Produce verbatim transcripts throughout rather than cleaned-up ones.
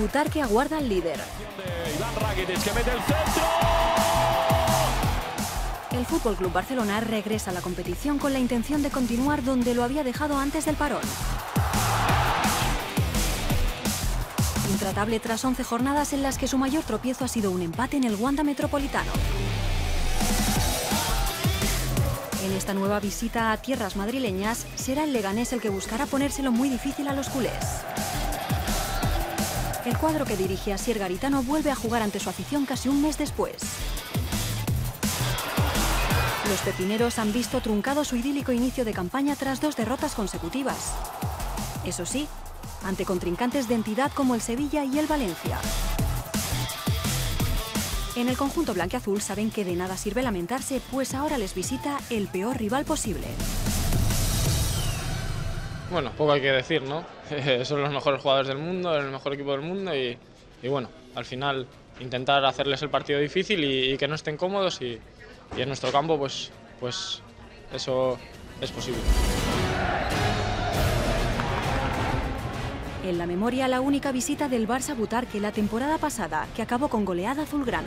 Butarque aguarda al líder. El F C Barcelona regresa a la competición con la intención de continuar donde lo había dejado antes del parón. Intratable tras once jornadas en las que su mayor tropiezo ha sido un empate en el Wanda Metropolitano. En esta nueva visita a tierras madrileñas, será el Leganés el que buscará ponérselo muy difícil a los culés. El cuadro que dirige Asier Garitano vuelve a jugar ante su afición casi un mes después. Los pepineros han visto truncado su idílico inicio de campaña tras dos derrotas consecutivas. Eso sí, ante contrincantes de entidad como el Sevilla y el Valencia. En el conjunto blanquiazul saben que de nada sirve lamentarse, pues ahora les visita el peor rival posible. Bueno, poco hay que decir, ¿no? Son los mejores jugadores del mundo, el mejor equipo del mundo y, y bueno, al final intentar hacerles el partido difícil y, y que no estén cómodos y, y en nuestro campo pues, pues eso es posible. En la memoria, la única visita del Barça a Butarque la temporada pasada, que acabó con goleada azulgrana.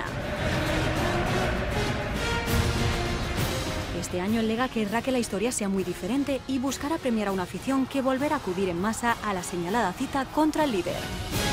Este año el Lega querrá que la historia sea muy diferente y buscará premiar a una afición que volverá a acudir en masa a la señalada cita contra el líder.